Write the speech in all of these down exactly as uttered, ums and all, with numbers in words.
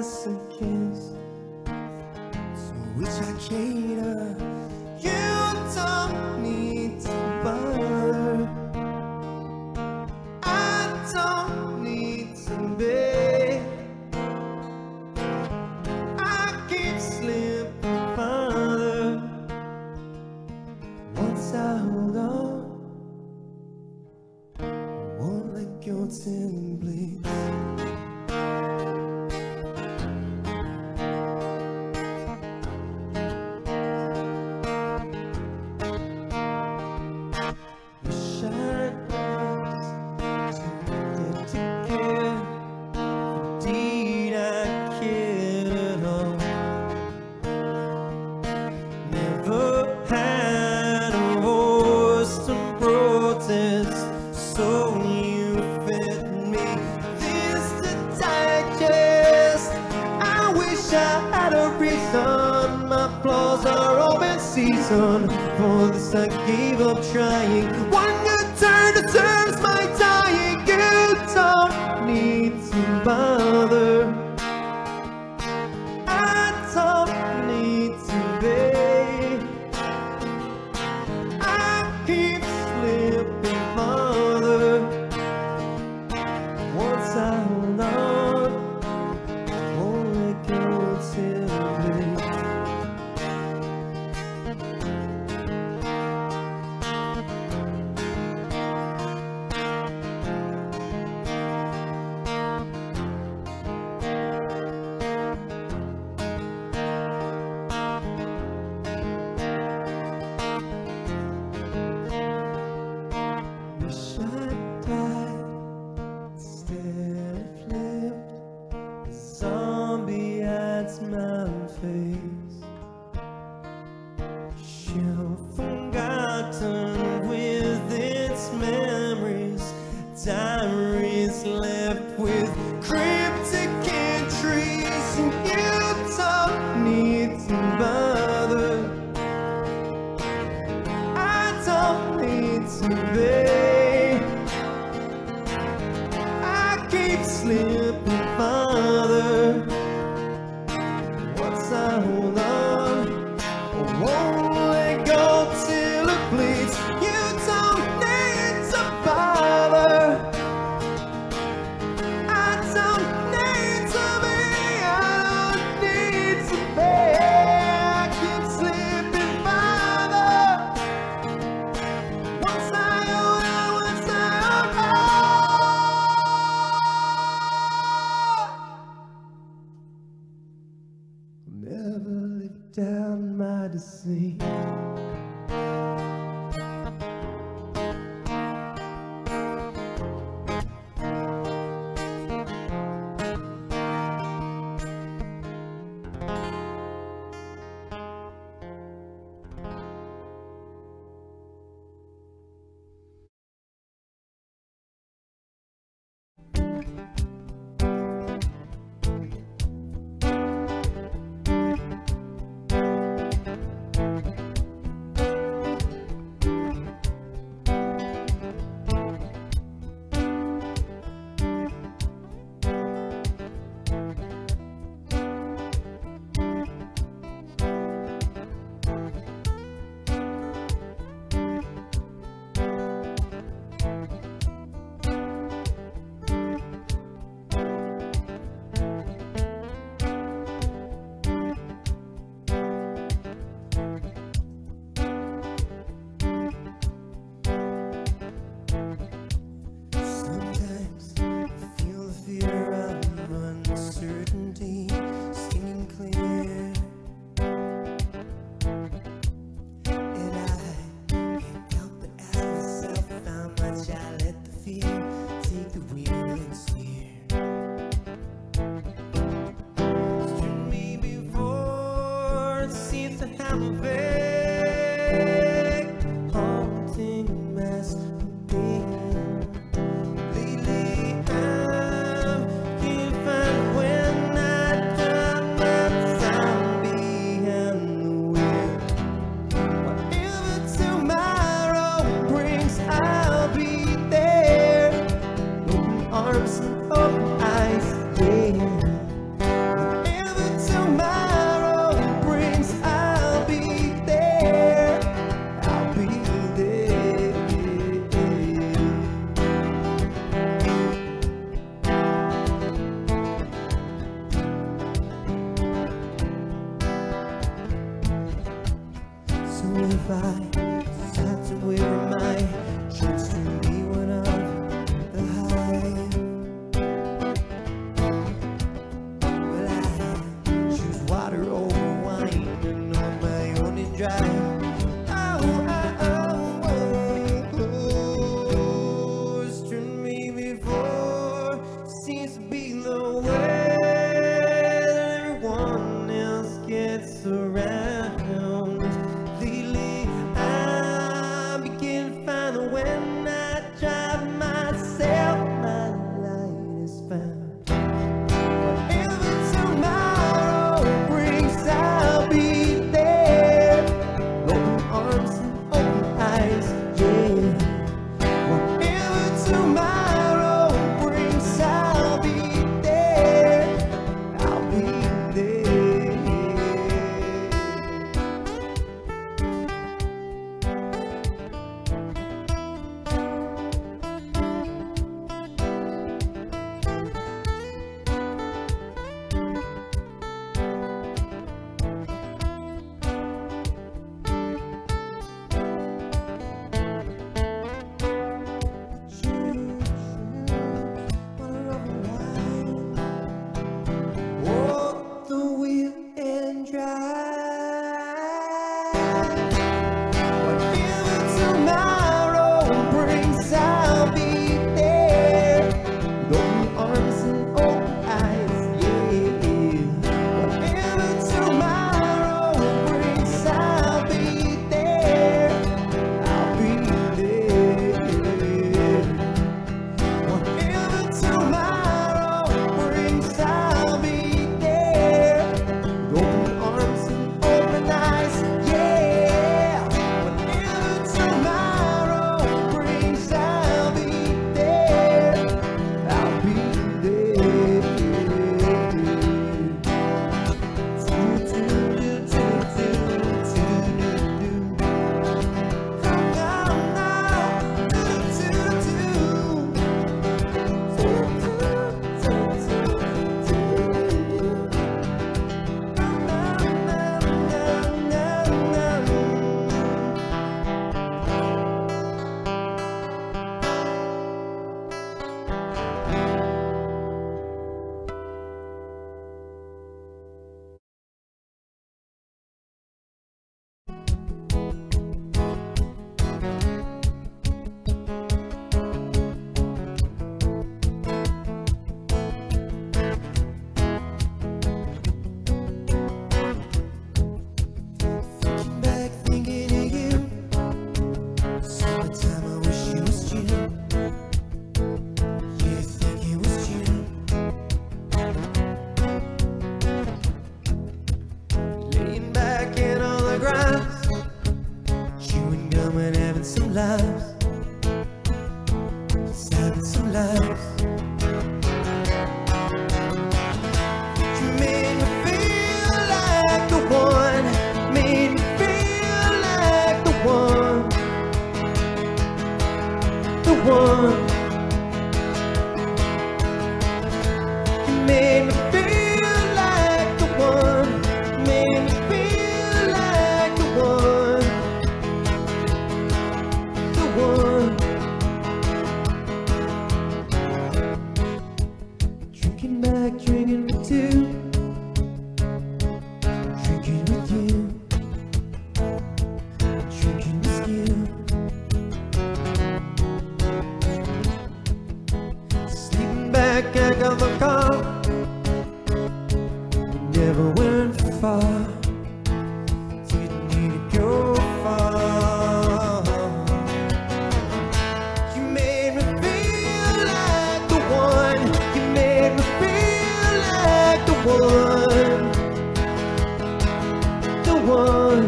us a kiss. So which I cater. You don't need to bother. I don't need to be. I keep slipping farther. Once I hold on, I won't let go till it bleeds. For this I gave up trying. One good turn deserves my dying. You don't need to bother. I don't need to be. I keep slipping farther. Once I hold on, won't let go till it bleeds. fly. Sad to wait from my chance to be one of the high. Well, I choose water over wine and on my own and dry. Oh, oh, oh, oh, it's turned me before. Seems to be the way everyone else gets around. Lately, I begin to find that when I drive myself, my light is found. Whatever tomorrow brings, I'll be there. Open arms and open eyes, yeah. Whatever tomorrow brings, I'll be there. I'll be there. Walk the wheel and drive. Whatever tomorrow brings, I'll be there. With open arms and open eyes, yeah. Whatever tomorrow brings, I'll be there. I'll be there. Whatever tomorrow brings, I'll be there. With open arms and open eyes, yeah. Whatever tomorrow brings, I'll be there. I'll be there. Come on now. Thinking back, thinking of you. Summertime, I wish it was June. Yeah, I think it was June. Laying back in all the grass, chewing gum and having some laughs. Just having some laughs. You made me feel like the one. Made me feel like the one. The one. You made me feel like the one. Made me feel like the one. The one. Drinking back, drinking for two. Drinking with you. Drinking with you. Sleeping back, I got the car. We never went far. Didn't need to go far. You made me feel like the one. You made me feel like the one. The one.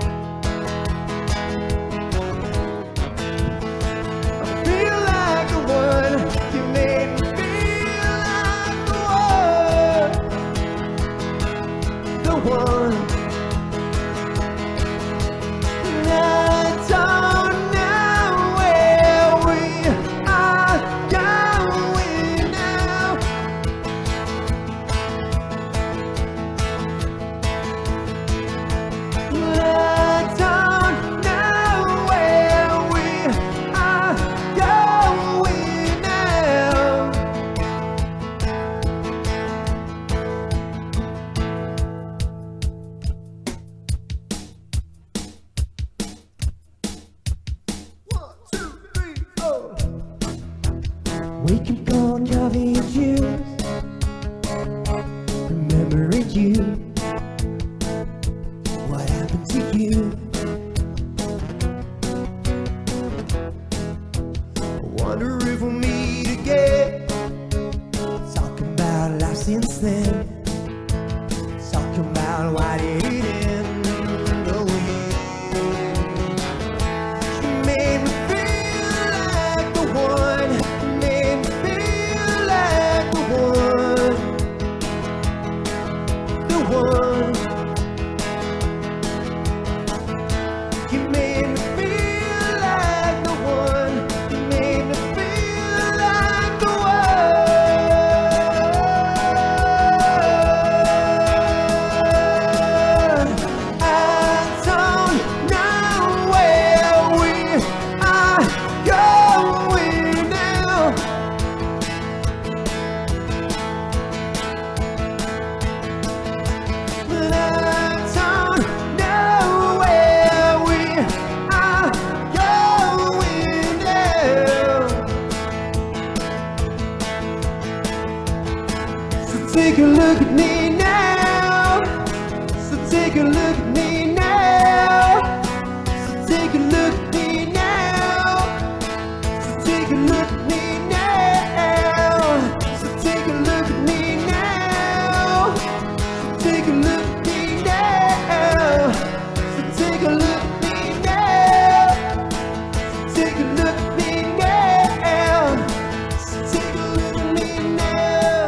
I feel like the one. You made me feel like the one. The one. And I don't know where we are going now. I don't know We can call coffee and juice, remembering you. What happened to you? I wonder if we'll meet again. Talking about life since then. Talking about why did it end the way. You made me feel like the one. You made me feel like the one. The one. You made me feel like the one. You made me feel like the one. I don't know where we are going now. But I don't know where we are going now. So take a look at me now. So take a look at me now. So take a look at me now. So take a look at me now. So take a look at me now. So take a look at me now. So take a look at me now. So take a look at me now. So take a look at me now.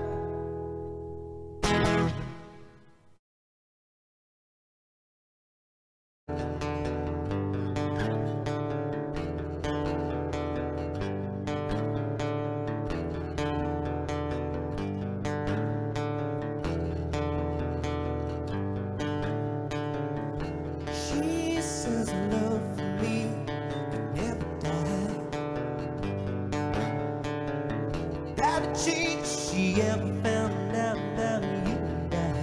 She says love for me can never die. That the change she ever found out about you and I.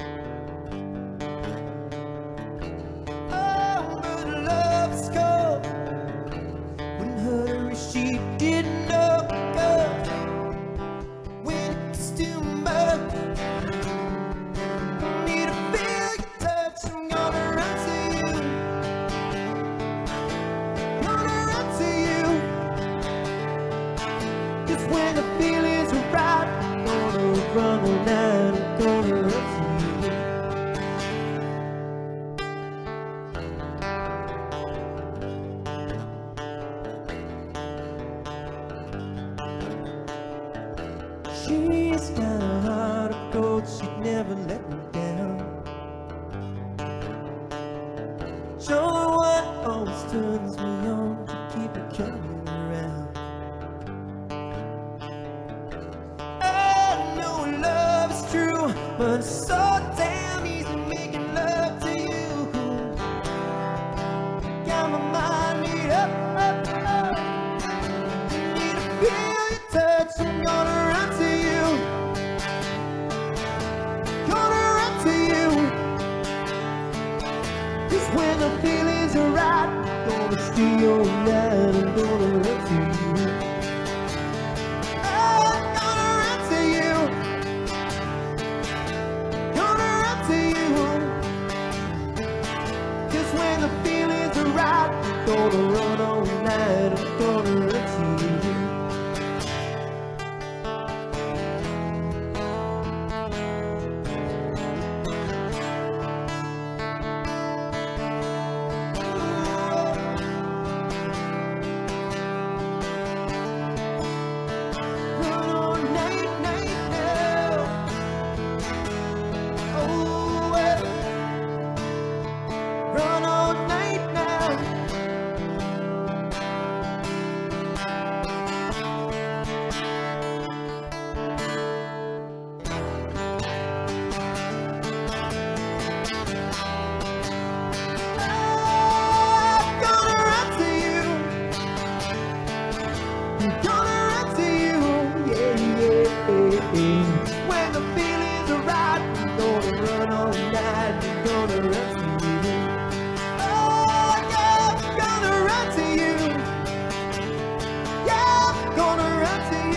Oh, but love is cold. Wouldn't hurt her if she didn't know God. When it's too much, I need to feel your touch. I'm gonna run to you. Gonna run to you. 'Cause when the feelings are right, I'm gonna run all night. I'm gonna run to you. She's got a heart of gold, she'd never let me down. You're the one always turns me on to keep it coming around. I know love is true, but it's so damn easy making love to you. Got my mind made up, up, up. Need to feel your touch, I'm gonna run to you. Gonna run to you. 'Cause when the feelings are right, I'm gonna stay all night. I'm gonna run to you. I'm gonna run to you. Gonna run to you. 'Cause when the feelings are right, I'm gonna run all night. I'm gonna run to you. Run all night, night now. Oh, well. Run all night now. gonna run to you.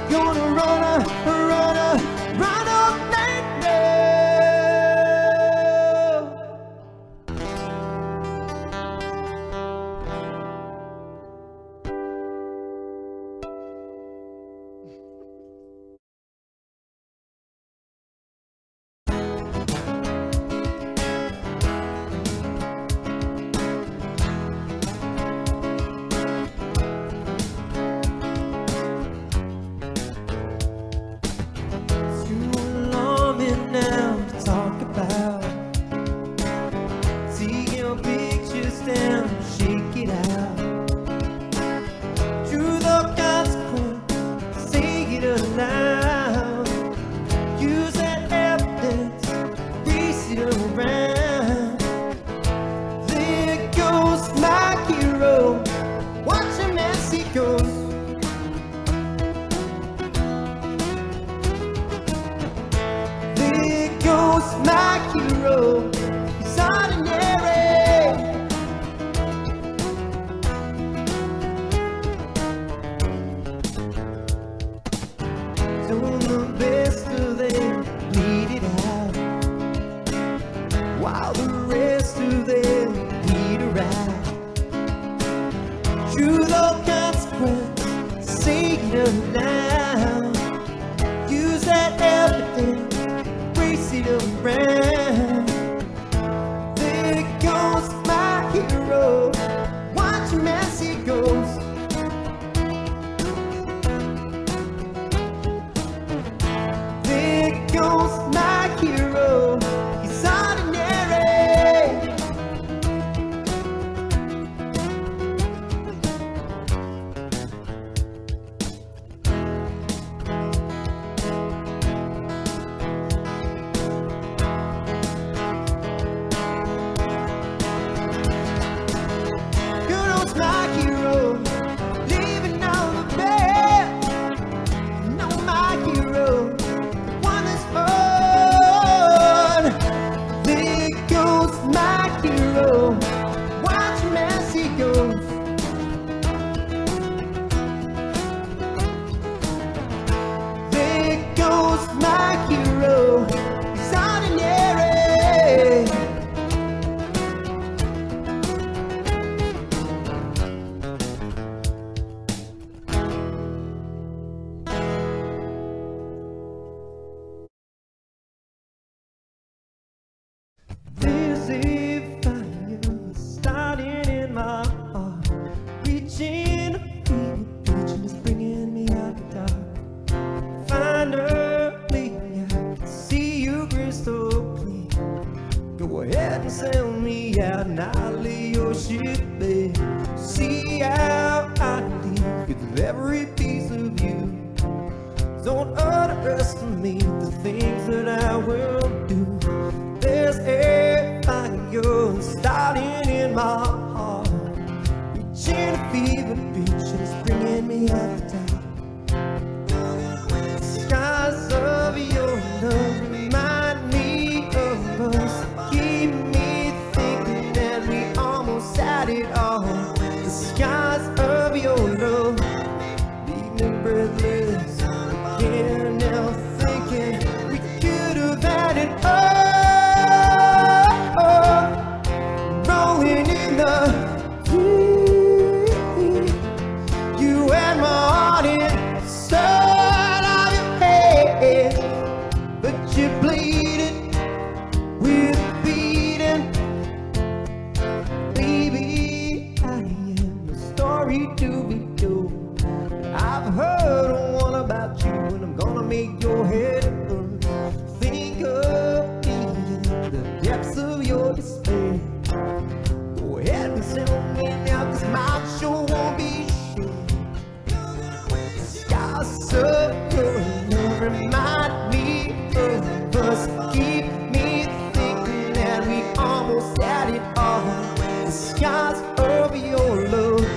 gonna run a, run a, run all night now.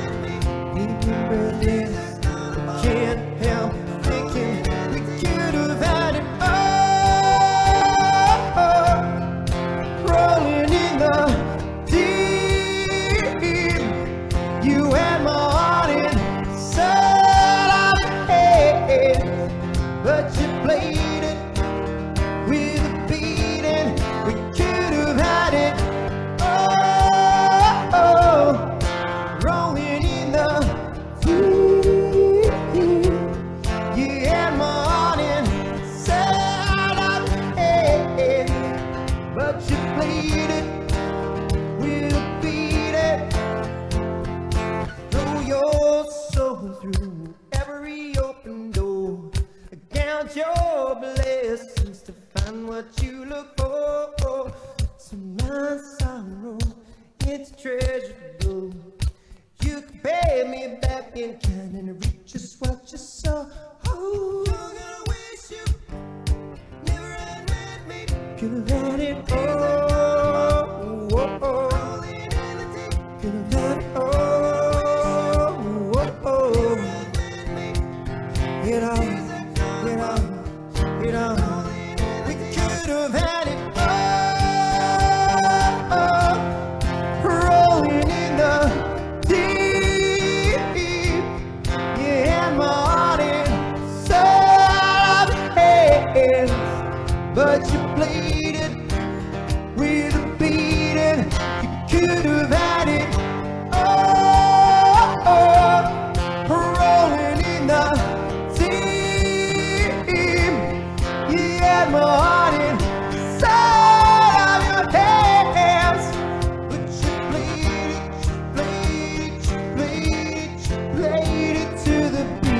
Can't help thinking we could have through every open door. Count your blessings to find what you look for. So my sorrow, it's a treasure to go. You can pay me back in kind and reach just what you saw. Oh, you're gonna wish you never had met me. Could have had it all. Oh, oh. Could have had it all. Oh, oh. It all, it all, it all. We could have had it all. Rolling in the deep. You had my heart in soft hands, but you played it with a beating. You could have had it all. Rolling in the deep. You had my heart inside of your hands, but you played it, you played it, you played it, you played it to the beat.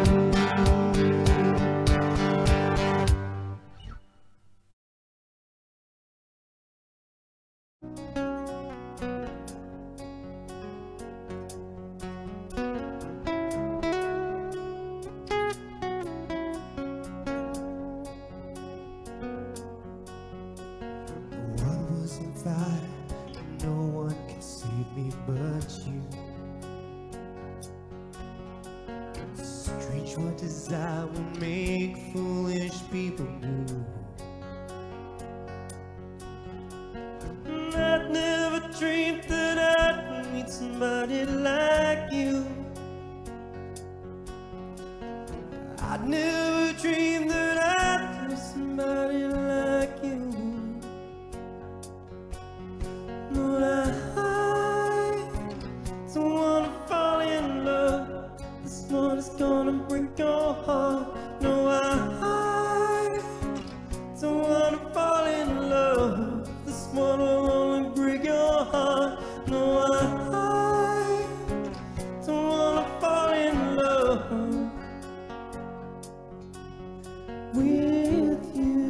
What was inside? No one can save me but you. Strange what desire will make foolish people do. I'd never dreamed that I'd meet somebody like you. I'd never dreamed that I'd meet somebody like you. But I don't wanna fall in love. This one is gonna break your heart. No, I don't wanna fall in love. This one will only break your heart. No, I don't wanna fall in love with you.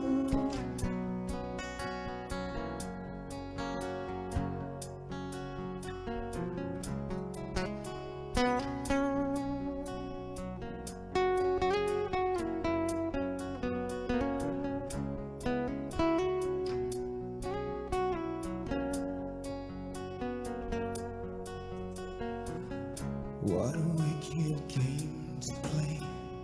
What a wicked game to play.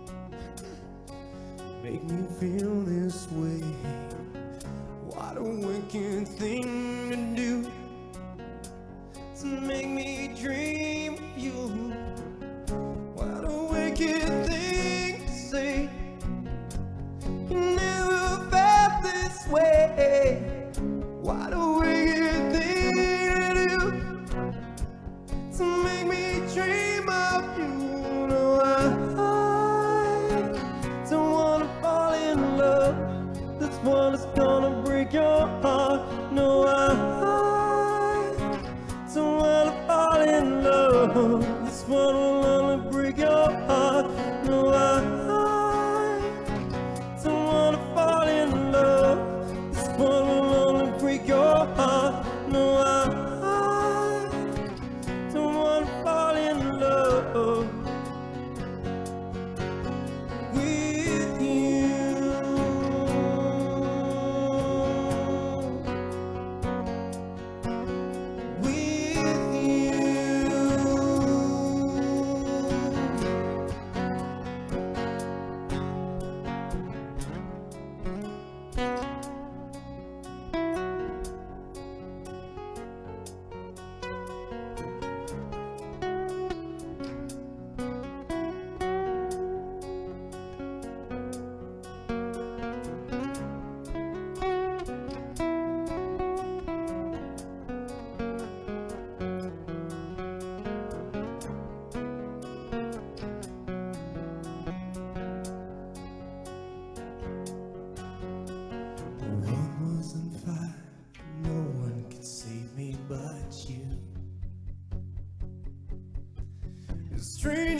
Make me feel this way. What a wicked thing to do, to make me dream of you. What a wicked thing to say. You never felt this way. What a wicked thing to do, to make me dream of you. No, I don't wanna fall in love. This one is gonna break your heart. No, I don't wanna fall in love.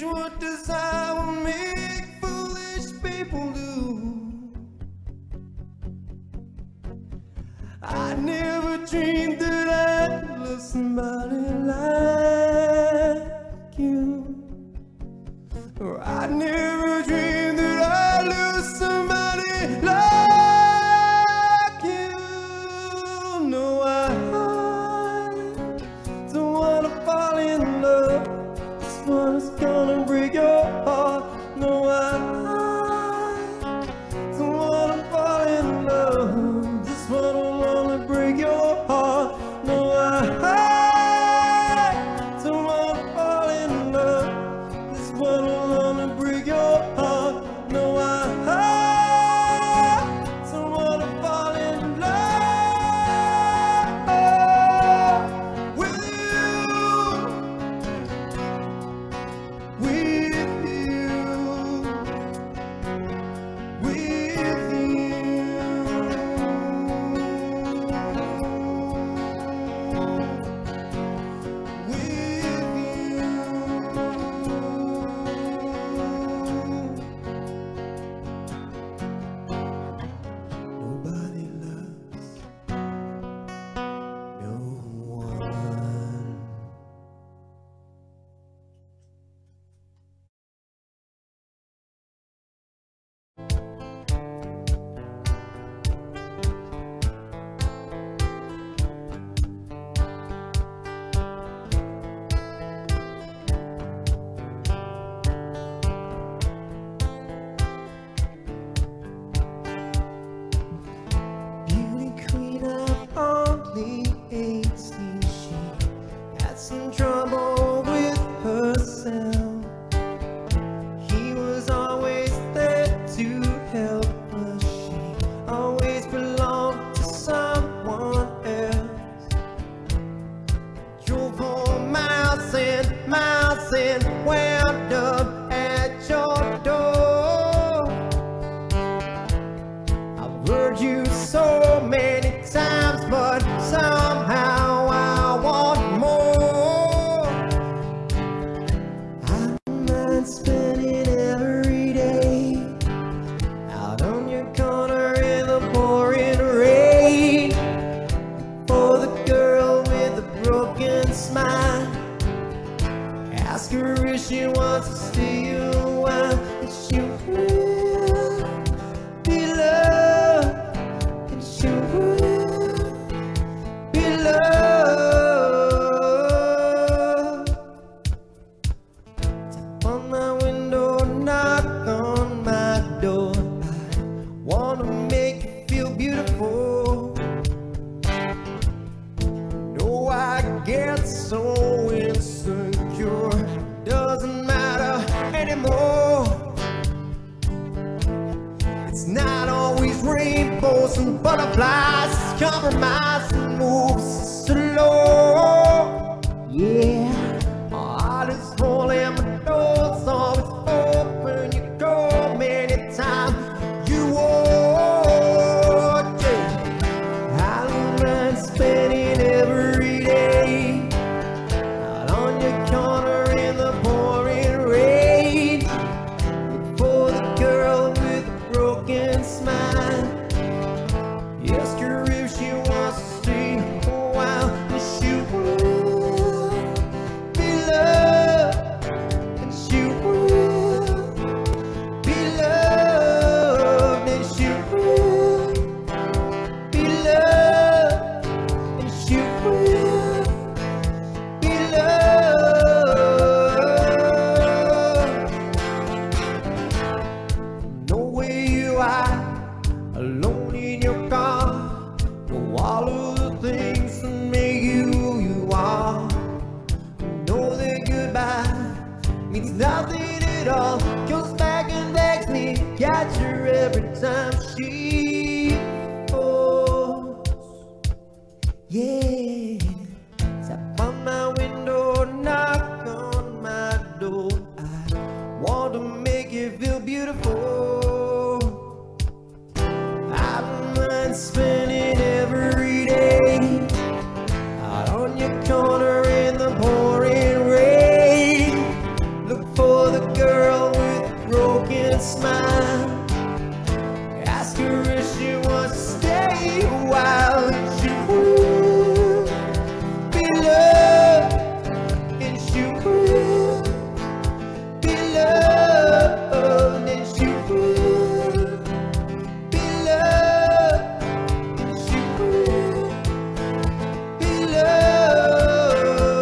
strange what desire will make foolish people do. I never dreamed that I'd love somebody like you. Or I never dreamed that I'd lose somebody like you. No, I don't wanna fall in love. This one is gonna break your heart. No, I don't wanna fall in love. This one will only break your heart. No, I don't wanna fall in love. This one will only break your heart. No, I don't wanna fall in love with you, with you, with nobody loves no one. Beauty queen of only eighteen, she had some trouble with herself. He was always there to help her. She always belonged to someone else. Drove for miles and miles and wound up at your door. I've heard you so many times, but somehow I want more. I don't mind spending every day out on your corner in the pouring rain for the girl with the broken smile. Ask her if she wants to stay a while, and she will be loved, and she will be loved. Tap on my window, knock on my door. I wanna make you feel beautiful. No, I get so insecure. Doesn't matter anymore. It's not always rainbows and butterflies. It's compromise and moves slow. Yeah, my heart is full and my door's always open. You go anytime you want. Yeah. I don't mind spending every day out on your corner in the pouring rain for the girl with the broken smile. Ask her if she wants to stay a while, and she will be loved, and she will be loved, and she will be loved, and she will be loved. Know where you are, alone in your car. Know all of the things that make you who you are. Know that goodbye means nothing at all. Comes back and begs me, catch her every time she falls. Yeah, tap on my window, knock on my door. I want to make you feel beautiful. I don't mind spending every day out on your corner in the pouring rain. Look for the and smile. Ask her if she wants to stay a while, and she will be loved, and she will be loved, and she will be loved, and she will be loved.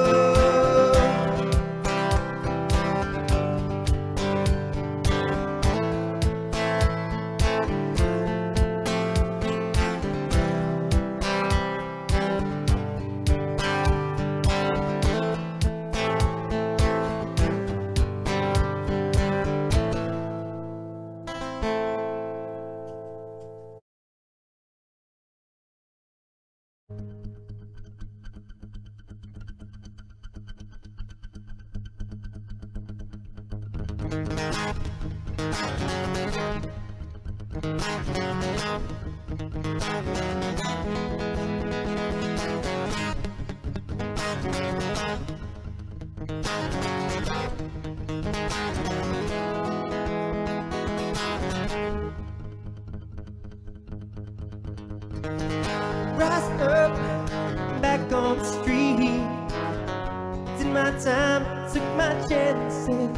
Rise up, back on the street. Did my time, took my chances.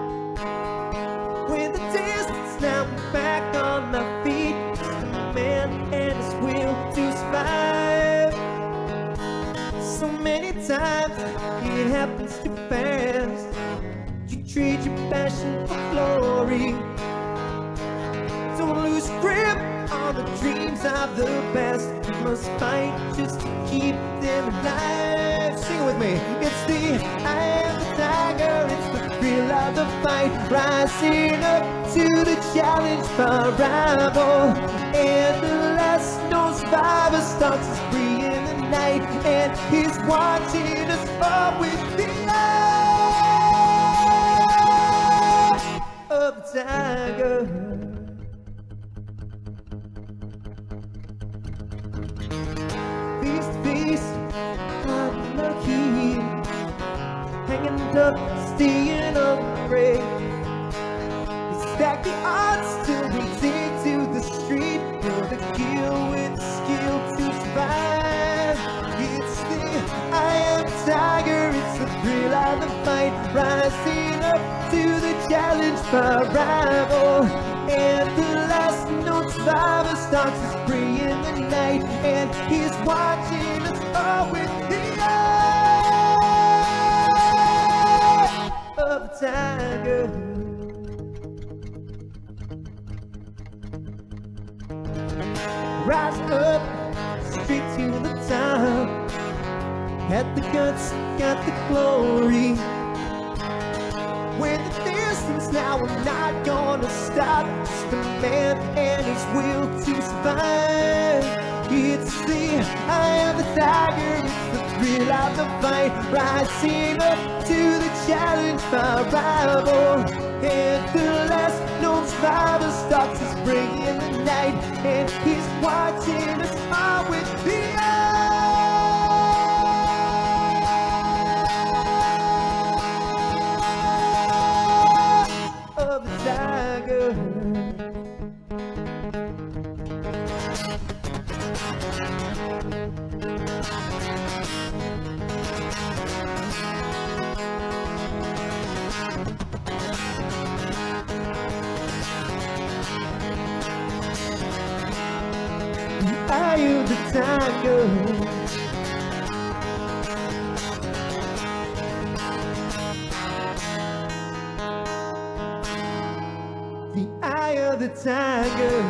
With the distance, now I'm back on my feet. Just a man and his will to survive. So many times it happens too fast. You trade your passion for glory. Don't lose grip on the dreams of the past. You must fight just to keep them alive. Sing with me. It's the eye of the tiger. It's the thrill of the fight. Rising up to the challenge for rival. And the last known survivor stalks us free in the night. And he's watching us all with the eye of the tiger. Feast, feast, I'm lucky. Hanging up, staying on the break. We stack the odds till we take to the street. You're the kill with the skill to survive. It's the I am tiger, it's the thrill of the fight. Rising up to the challenge for rival. And the last known survivor stalks us free in the night. And he's watching us all with the eye of the tiger. Rise up, straight to the top. Had the guts, got the glory. When the distance, now I'm not gonna stop. Just a man and his will to survive. It's the eye of the tiger, it's the thrill of the fight. Rising up to the challenge for rival. And the last known survivor stalks us bring in the night. And he's watching us all with the eye of the tiger. Eye of the tiger. The eye of the tiger.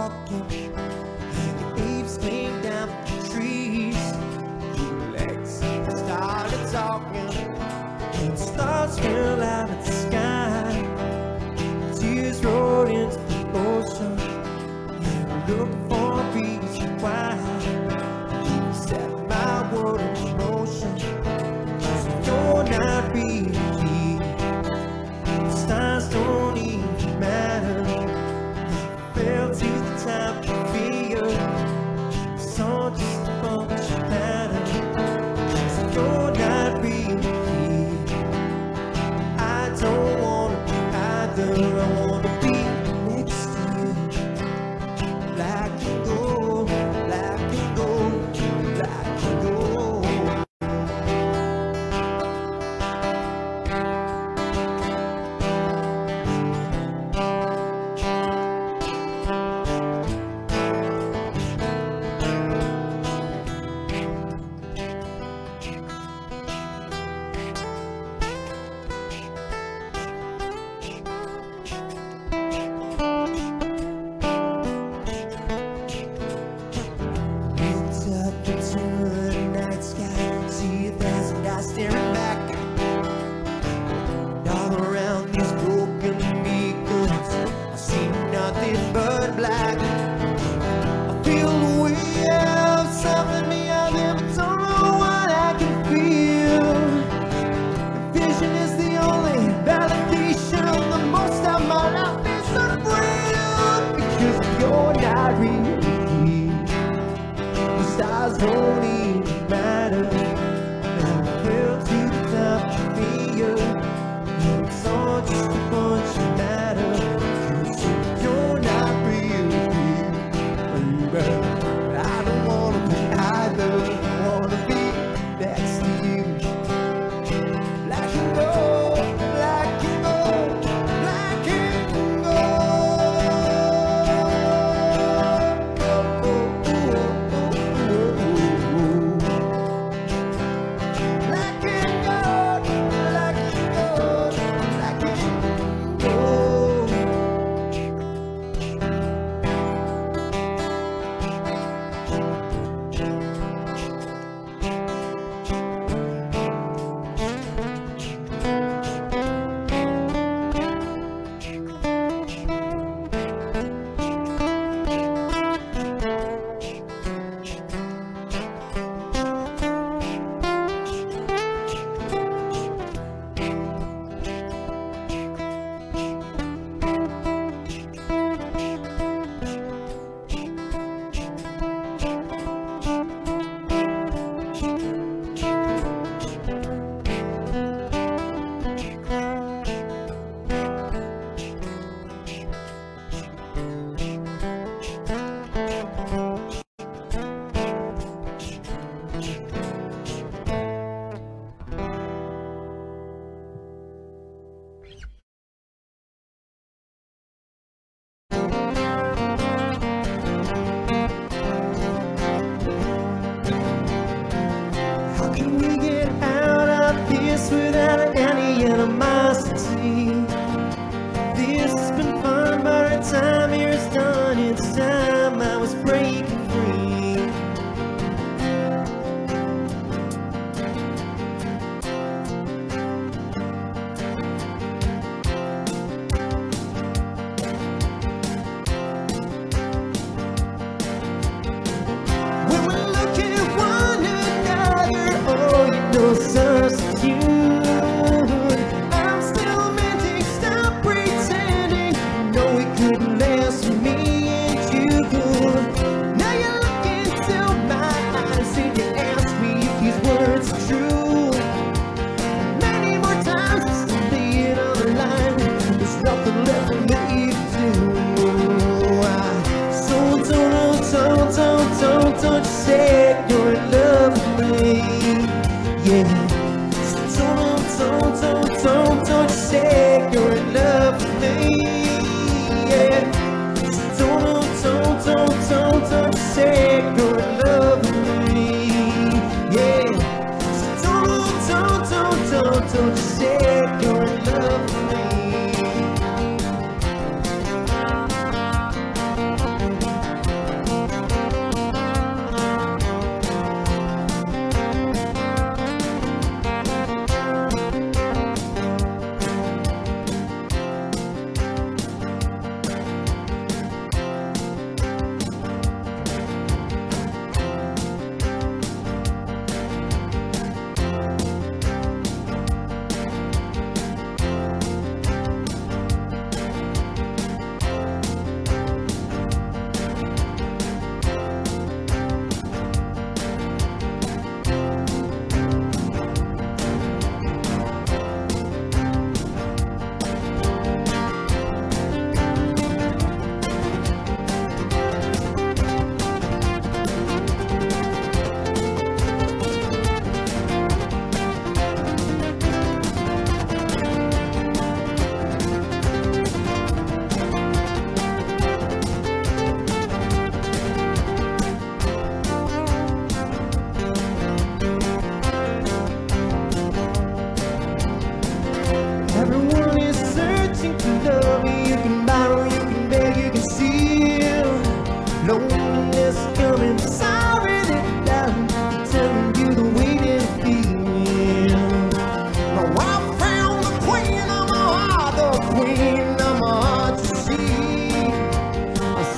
walking, and the apes came down from the trees. Legs started talking, and stars fell out of the sky. Tears rolled into the ocean, and I'm looking for a reason why. You set my world in motion, so you're not really here. The stars don't even matter. They fell to the top of fear. It's all just a bunch of matter. So you're not really here. I don't wanna be either. I wanna be next to you, like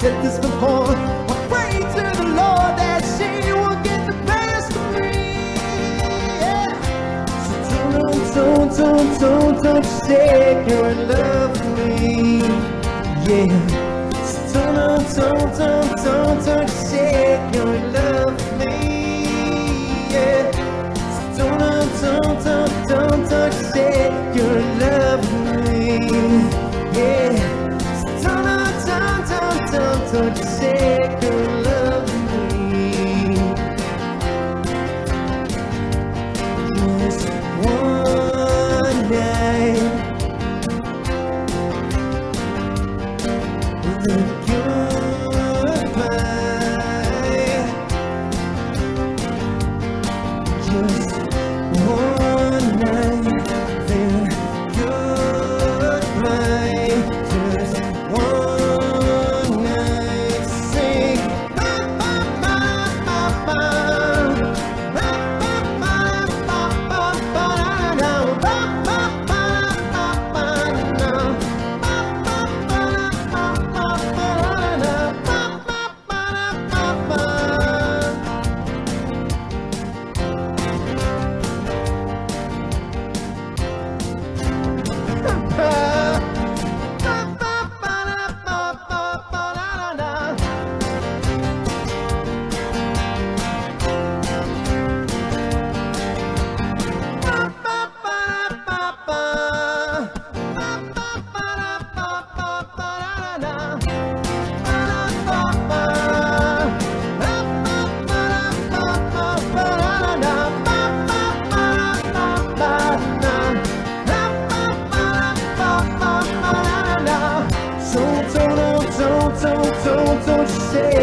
said this before. I pray to the Lord that she will get the best of me. Yeah. So don't, don't, don't, don't, don't you say you're in love with me. Yeah. So don't, don't, don't, don't, don't you say you're in love with me. Yeah. So don't, don't, don't, don't, don't you say you're in love with me. Yeah. So don't, don't, don't, don't, don't you say you're in love with me. Just one night with a goodbye. Just one night, then goodbye. Just one night, sing ba ba ba ba ba, ba ba ba ba ba ba na, ba ba ba ba ba na, ba ba ba ba ba ba na, ba ba ba ba ba. So don't, don't, don't, don't, don't you say